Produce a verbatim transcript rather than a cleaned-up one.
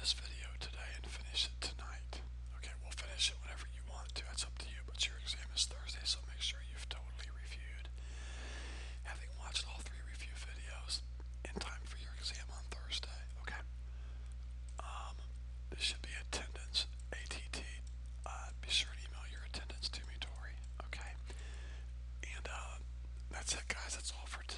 this video today and finish it tonight. Okay, we'll finish it whenever you want to. That's up to you, but your exam is Thursday, so make sure you've totally reviewed. Having watched all three review videos in time for your exam on Thursday, okay? Um, this should be attendance, A T T. Uh, be sure to email your attendance to me, Tori, okay? And, uh, that's it, guys. That's all for